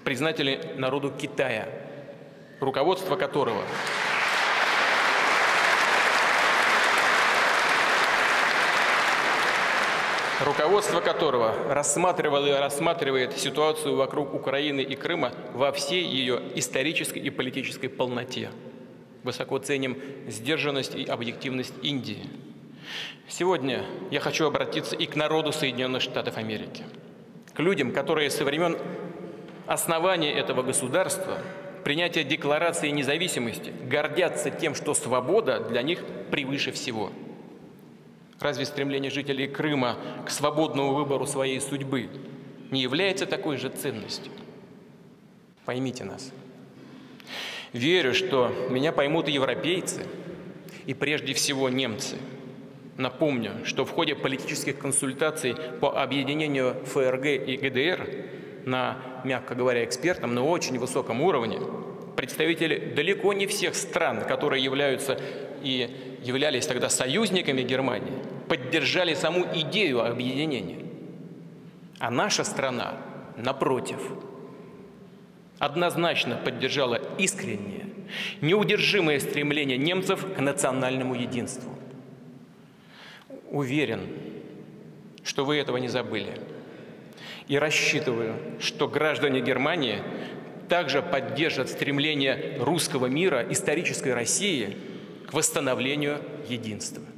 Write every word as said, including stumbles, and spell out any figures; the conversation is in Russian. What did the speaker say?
признательны народу Китая, руководство которого руководство которого рассматривало и рассматривает ситуацию вокруг Украины и Крыма во всей ее исторической и политической полноте. Высоко ценим сдержанность и объективность Индии. Сегодня я хочу обратиться и к народу Соединенных Штатов Америки, к людям, которые со времен основания этого государства, принятия Декларации независимости, гордятся тем, что свобода для них превыше всего. Разве стремление жителей Крыма к свободному выбору своей судьбы не является такой же ценностью? Поймите нас. Верю, что меня поймут и европейцы, и прежде всего немцы. Напомню, что в ходе политических консультаций по объединению ФРГ и ГДР на, мягко говоря, экспертном, но очень высоком уровне представители далеко не всех стран, которые являются и являлись тогда союзниками Германии, поддержали саму идею объединения. А наша страна, напротив, однозначно поддержала искреннее, неудержимое стремление немцев к национальному единству. Уверен, что вы этого не забыли. И рассчитываю, что граждане Германии также поддержат стремление русского мира, исторической России, к восстановлению единства.